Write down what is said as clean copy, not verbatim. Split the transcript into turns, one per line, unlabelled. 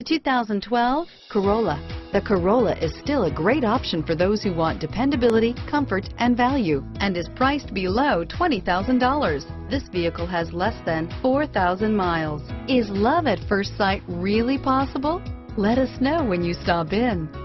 2012 Corolla. The Corolla is still a great option for those who want dependability, comfort, and value, and is priced below $20,000. This vehicle has less than 4,000 miles. Is love at first sight really possible? Let us know when you stop in.